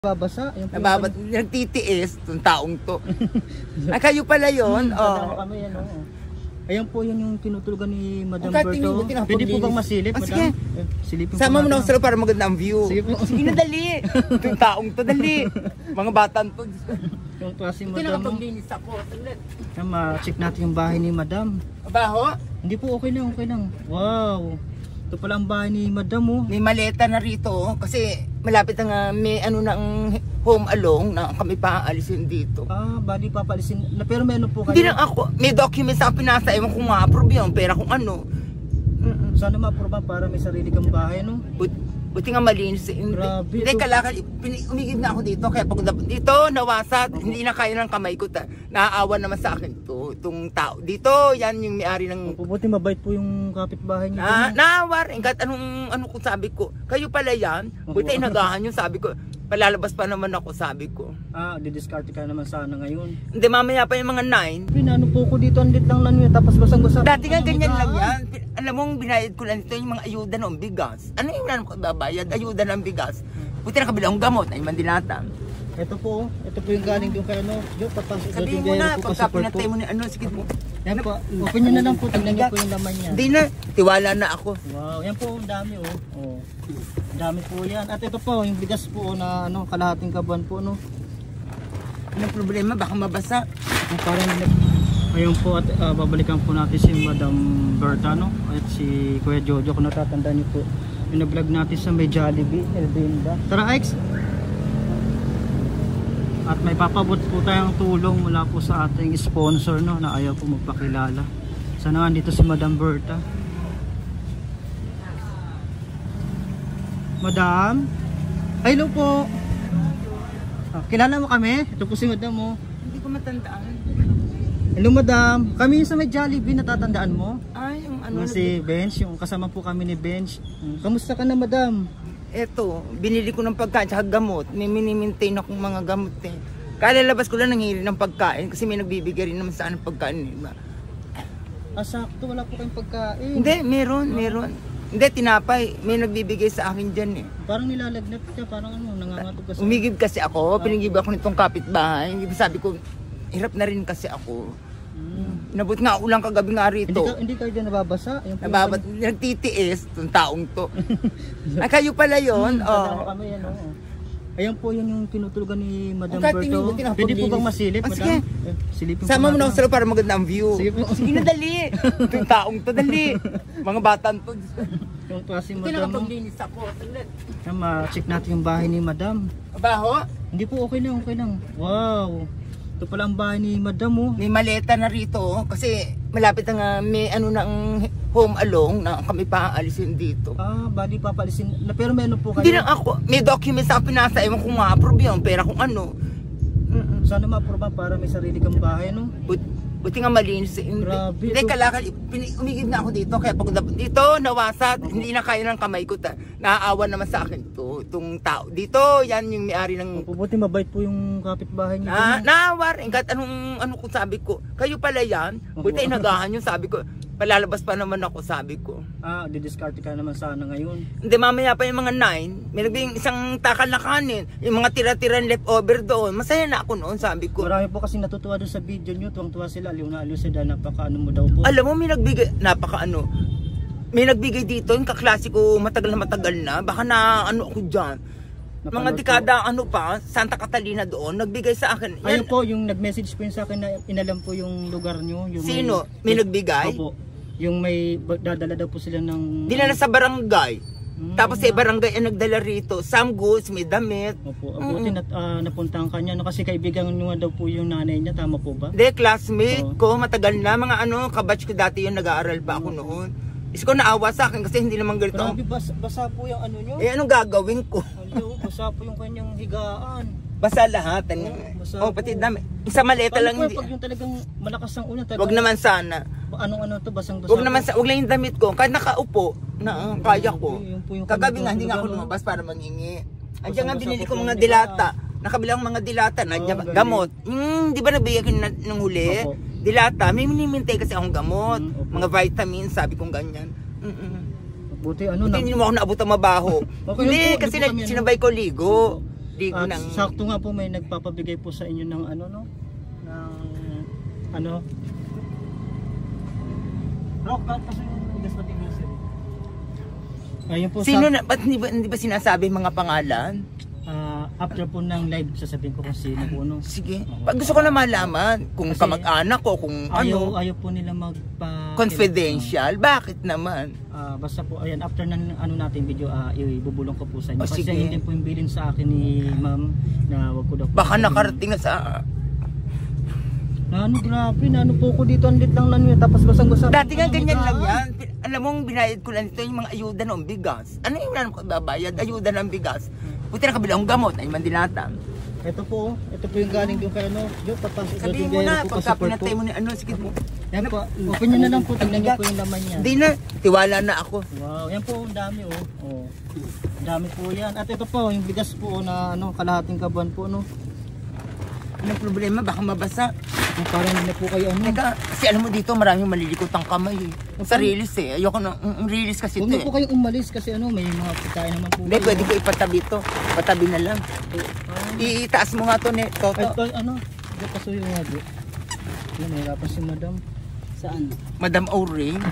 Babasa, nagtitiis itong taong to. Ay, kayo pala yun. Kami, yan, ayan po yun yung tinutulugan ni Madam Berto. Pwede po bang masilip, Madam? Silipin sama mo na ako para maganda ang view. Sige na, dali. Itong taong to, dali. Mga batang to. Yung klase Hindi Madam. nakapaglinis ako. Ma-check natin yung bahay ni Madam. Baho? Hindi po, okay lang, okay lang. Wow. Ito pala ang bahay ni Madam, oh. May maleta na rito kasi malapit na may ano ng home alone na kami paalisin dito. Bali papalisin. Pero may ano po kayo? Hindi lang ako. May documents ako pinasa. Ewan kung ma-approve yun. Pera kung ano. Sana ma-approve para may sarili kang bahay, no? Buti nga malinis. Grabe. Hindi, kalakal. Umigib na ako dito. Kaya pag dito, nawasat. Hindi na kaya ng kamay ko. Naaawa naman sa akin to. Itong tao. Dito, yan yung may-ari ng... Buti mabait po yung kapitbahay niyo. Naawar. Ingat, ano kung sabi ko. Kayo pala yan. Buti inagahan yung sabi ko. Palalabas pa naman ako, sabi ko. Didiscarte ka naman sana ngayon. Hindi, mamaya pa yung mga 9. Pinano po ko dito, andit lang lang yun. Tapos basang-basa. Dati nga ganyan lang yan. Alam mo, binayad ko lang dito yung mga ayuda ng bigas. Ano yung ano ko babayad? Ayuda ng bigas. Buti na kabila ang gamot, ay mandilata. Ito po yung galing doon kay ano. Sabihin mo na, pagka pinatay mo ni ano, sige mo. Yan po, open nyo na lang po, tingnan nyo po yung laman niya. Hindi na, tiwala na ako. Wow, yan po, ang dami Ang dami po yan. At ito po, yung bigas po na ano, kalahating kabuan po, no. Anong problema? Baka mabasa. Ayun po, at babalikan po natin si Madam Berta, no? At si Kuya Jojo, kung natatandaan niyo po. Yung na-vlog natin sa may Jollibee, Elvinda. Tara, Ix! At may papabot po tayong tulong mula po sa ating sponsor, no, na ayaw po magpakilala. Sana nga dito si Madam Berta. Madam? Hello po! Kilala mo kami? Ito po si Madam, oh. Hindi ko matandaan. Hello Madam, kami sa may Jollibee, natatandaan mo? Yung ano? Si Bench, yung kasama po kami ni Bench. Kamusta ka na Madam? Eto, binili ko ng pagkain at gamot. May mini-maintain akong mga gamot eh. Kalalabas ko lang nanghiri ng pagkain kasi may nagbibigay rin naman sa anong pagkain. Sakto, wala po kayong pagkain. Hindi, meron. Hindi, tinapay. May nagbibigay sa akin dyan eh. Parang nilalagnat ka, parang ano, nangangatog ka sa... Umigib kasi ako, pinigib ako nitong kapitbahay. Sabi ko, hirap na rin kasi ako. Nabot nga ulang kagabi nga rito. Hindi kayo dyan nababasa? Nagtitiis itong taong to. Ay, kayo pala yun. Kami yan, ayan po yun yung tinutulugan ni Madam Berto. Pwede po bang masilip, Madam? Silipin sama mo na ako para maganda ang view. Sige na, dali. Itong taong to, dali. Mga batang to. Yung klase Madam. Hindi nakapaglinis ako. Ma-check natin yung bahay ni Madam. Baho? Hindi po, okay lang, okay lang. Wow. Ito pala ang bahay ni Madam, oh. May maleta na rito kasi malapit na may ano ng home alone na kami paalisin dito. Bali papalisin. Pero may ano po kayo? Hindi lang ako. May documents ako pinasa. Ewan kung ma-approve yun. Pera kung ano. Sana ma-approve para may sarili kang bahay, no? Buti nga malinis. Grabe. Hindi, kalakal. Umigib na ako dito. Kaya pag dito, nawasat. Hindi na kaya ng kamay ko. Naaawa naman sa akin to. Itong tao. Dito, yan yung may-ari ng... Buti mabait po yung kapitbahay niyo. Naawar. Ingat, ano kung sabi ko. Kayo pala yan. Buti inagahan yung sabi ko. Palalabas pa naman ako, sabi ko. Didiscarte ka naman sana ngayon. Hindi, mamaya pa yung mga 9. May nagbing isang takal na kanin. Yung mga tira-tira leftover doon. Masaya na ako noon, sabi ko. Marami po kasi natutuwa doon sa video nyo. Tuwang-tuwa sila, aliw na aliw sila. Napaka-ano mo daw po. Alam mo, may nagbigay, napaka-ano. May nagbigay dito, yung kaklasiko, matagal na. Baka na ano ako dyan. Mga dekada ano pa, Santa Catalina doon, nagbigay sa akin. Ayun po, yung nag-message po yun sa akin na inalam po yung lugar nyo. Yung sino? May nagbigay? Opo. Yung may dadala daw po sila ng... Dinala sa barangay. Tapos sa barangay ang nagdala rito. Some goods, may damit. Opo. Buti napuntahan ka niya. Kasi kaibigan nyo daw po yung nanay niya. Tama po ba? Hindi, classmate ko. Matagal na. Mga kabatch ko dati yun. Nag-aaral pa ako noon. Is ko naawa sa akin kasi hindi naman ganito. Grabe, basa po yung ano nyo? Anong gagawin ko? Basa po yung kanyang higaan. Basa lahat. Pati dami. Isa maleta lang. Hindi. Pag yung talagang malakas ang ulan. Wag naman sana. Anong to, basang-basa. Wag lang yung damit ko. Kahit nakaupo, kaya ko. Kagabi nga, hindi nga ako lumabas para mangingi. Andiyan nga binili ko mga dilata. Nakabilang mga dilata na gamot. Di ba nabigyan ko ng huli? Dilata, may minimintay kasi akong gamot. Mga vitamins, sabi kong ganyan. Buti hindi mo ako naabot ang mabaho. Hindi, kasi sinabay ko ligo. ligo At ng... sakto nga po may nagpapabigay po sa inyo ng ano no, ng ano. Rock cut kasi yung gas pati grocery. Ayun po Sino na, ba't hindi ba sinasabi mga pangalan? After po ng live sasabihin ko kung sino po no. Sige. Pag gusto ko na malaman kung Kasi kamag-anak ko, kung ano. Ayaw po nila magpa Confidential. Bakit naman? Basta po ayan after ng ano natin video ibubulong ko po sa inyo. O, Kasi sige. yun din po yung bilin sa akin ni ma'am na wag ko daw po Baka sabihin. nakarating na sa... Na ano grabe na ano po ko dito ang lit lang yun tapos basang-basa. Dati nga ganyan lang yan. Alam mo, binayad ko lang ito yung mga ayuda ng bigas. Ano yung wala naman ko babayad? Ayuda ng bigas. Buti na kabilang gamot, ay mandilatan. Ito po yung galing doon kay ano. Yung papasok Sabihin mo na, pagka pinatay mo ni ano, sige po. Yan po, open nyo na lang po, tingnan nyo po yung laman niya. Hindi na, tiwala na ako. Wow, yan po, ang dami oh. Oh. Ang dami po yan. At ito po, yung bigas po na ano, kalahating kabuan po no. Anong problema? Baka mabasa. Parang hindi na po kayo ano. Teka, kasi alam mo dito, maraming malilikot ang kamay eh. Sa release eh. Ayoko na, release kasi Huwag ito na eh. po kayong umalis kasi ano, may mga pagkain naman po. Hindi, pwede ko ipatabi ito. Patabi na lang. Itaas mo nga to, Toto. Ito, ano, ito pasuyo nga bro. Yan, mahirapan si madam. Saan? Madam O'Ring.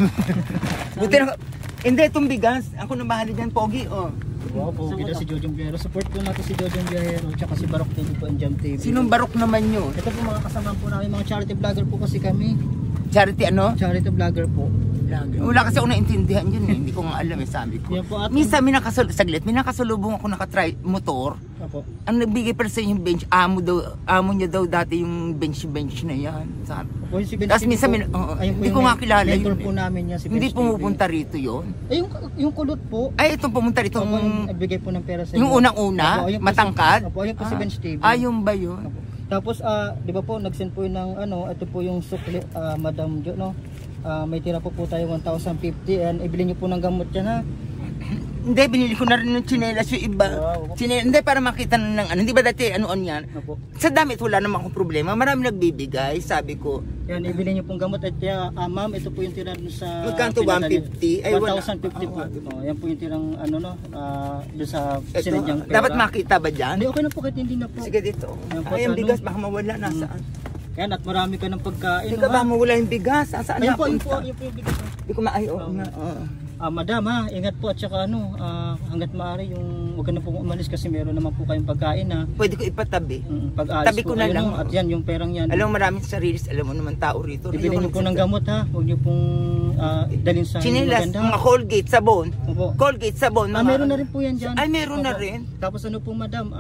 Buti na, hindi, itong bigas. Ako na bahala dyan, Pogi, oh. Wow, po, kita si Jojong Biyahero. Support po natin si Jojong Biyahero. Tsaka si Barok TV po and Jam TV. Sinong barok naman yun? Ito po mga kasama po namin, mga charity vlogger po kasi kami. Charity ano? Charity vlogger po. Wala kasi ako naintindihan yun eh. Hindi ko nga alam eh, sabi ko. Yan po at Minsan, saglit, may nakasalubong ako nakatry motor. Apo. Ang nagbigay pala sa yung bench, amo niya daw dati yung bench na yan. Sabi. Po, si Ben Tapos TV minsan, po, ayun po hindi yung ko nga kilala mentor yun po eh. namin yan, si Ben Hindi TV. pumupunta rito yun. Ay, yung kulot po. Ay, itong pumunta rito. Opo, yung nagbigay po ng pera sa Yung inyo. unang-una, Opo, ayun po matangkad. Opo, ayun po si Ben TV. Yung ba yun? Opo. Tapos, di ba po, nag-send po yun ng ano, ito po yung sukli, Madam Jo, no? May tira po tayo 1,050 and ibili niyo po ng gamot yan ha. Hindi, binili ko na rin ng tsinelas yung iba. Wow. Hindi, para makita na ng ano. Hindi ba dati ano-on yan? Opo. Sa damit, wala naman akong problema. Marami nagbibigay, sabi ko. Yan, ibili niyo pong gamot at ma'am, ito po yung tira dun sa Magkanto, 150? Ay, wala. 1,050 po. Yan po yung tirang ano no, doon sa Ito, sinadyang pera. dapat makita ba dyan? Hindi, okay na po kahit hindi na po. Sige dito. Yan po, Ay, ang ano? bigas, baka mawala. Nasaan? Yan, at marami ka ng pagkain. Hindi ka no, ba ha? mawala yung bigas? Saan Ayun po, yun po, napunta? yun po yung bigas. Hindi ko maayo. nga. Madam ha, ingat po at saka ano, hanggat maaari yung huwag ka na pong umalis kasi meron naman po kayong pagkain na Pwede ko ipatabi. pag-alis Tabi ko po na kayo, lang. no? At yan, yung perang yan. Alam mo, maraming sarilis. Alam mo naman tao rito. Ibili niyo po ng gamot ha, huwag niyo pong dalhin sa Chinelas, maganda. mga Colgate, sabon. Opo. Colgate, sabon. Mga... Meron na rin po yan dyan. Ay, meron na Opo. rin. Tapos ano po madam,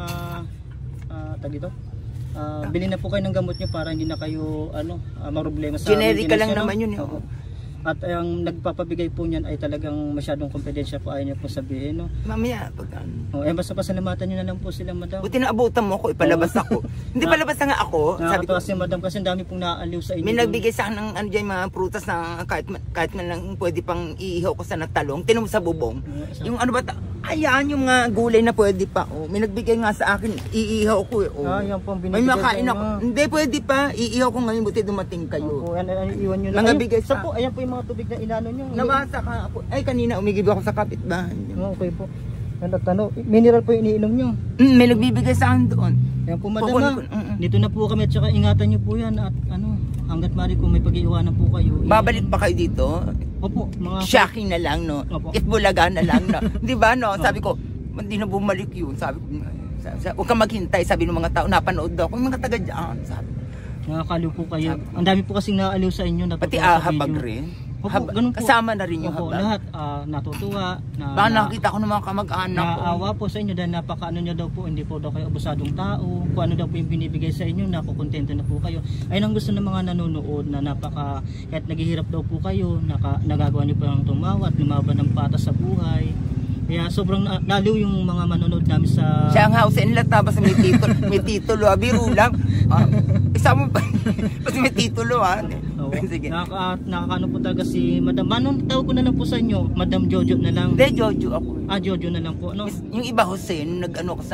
tag dito? Bili na po kayo ng gamot niyo para hindi na kayo maroblema sa Generic ka lang maintenance, naman no? yun. Opo. At ang nagpapabigay po niyan ay talagang masyadong confidential po, ayaw niyo po sabihin, no? Mamaya, pag ano. Basta pasalamatan niyo na lang po sila, madam. Buti na abutan mo ako, ipalabas ako. Hindi palabas na nga ako. Sabi ko, Nakakatawa si madam kasi ang dami pong naaaliw sa inyo. may nagbigay sa akin ng ano dyan, mga prutas na kahit man lang pwede pang iihaw ko sa natalong. Tinan mo sa bubong. Yung ano ba, ayan yung gulay na pwede pa. Oh. May nagbigay nga sa akin, iihaw ko eh. Oh. Yan po ang May binibigay makain sa ako. inyo. Hindi, pwede pa. Iihaw ko ngayon, buti dumating kayo. Opo, iwan niyo na. Mga Ayun, bigay sa- po, ayan po yung mga tubig na inano niyo. Nabasa ka ako. Ay, kanina umigib ako sa kapitbahay. Okay po. Mineral po yung iniinom niyo. May nagbibigay sa akin doon. Yan po madam Kukunin ha. ko, Dito na po kami at saka ingatan niyo po yan at hanggat maaari kung may pag-iiwanan po kayo. Babalik pa kayo dito? Opo, mga Shocking na lang, no? Opo. Itbulaga na lang, no? Di ba, no? Sabi ko, hindi na bumalik yun. Sabi ko, huwag kang maghintay, sabi ng mga tao, napanood daw. Kung mga taga dyan, sabi. nakakaliw po kayo. Ang dami po kasing naaliw sa inyo. Pati natutuwa sa habag video. rin. Opo, ganun po. Kasama na rin yung Opo, habag. lahat natutuwa. Baka nakakita ko ng mga kamag-anak ko. Naawa po sa inyo dahil napakaano nyo daw po, hindi po daw kayo abusadong tao. Kung ano daw po yung binibigay sa inyo, nakukontento na po kayo. Ayun ang gusto ng mga nanonood na kahit naghihirap daw po kayo, nagagawa nyo po ng tumawa at lumaban ng patas sa buhay. Kaya sobrang naliw yung mga manonood namin sa... Siya ang house and lot, tapos may titulo, biro lang. Isa mo pa, kasi may titulo, Sige. Nakakaano po talaga si Madam. Anong tawag ko na lang po sa inyo? Madam Jojo na lang. Hindi, Jojo ako. Jojo na lang po. No? Yung iba, Jose, nag-ano ko sa...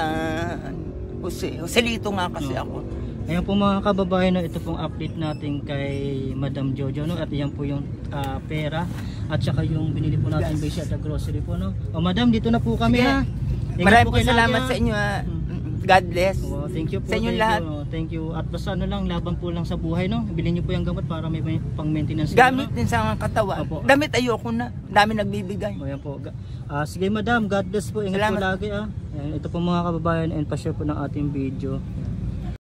Joselito nga kasi ako. Ayan po mga kababayan, no, ito pong update natin kay Madam Jojo, no, at yan po yung pera at saka yung binili po natin base at the grocery po, no. O Madam, dito na po kami. Sige. Ha. Ingat Maraming po kayo salamat lagi, sa inyo. God bless. Wow, thank you po. Sa inyong thank lahat. You, thank you. At basta ano lang, laban po lang sa buhay, no? Bilhin niyo po yung gamot para may pang-maintenance. Gamit din sa mga katawan. Opo. Damit ayoko na. Dami nagbibigay. Ayan po. Sige madam, God bless po. Ingat Salamat. po lagi. Ayan, ito po mga kababayan and pa-share po ng ating video.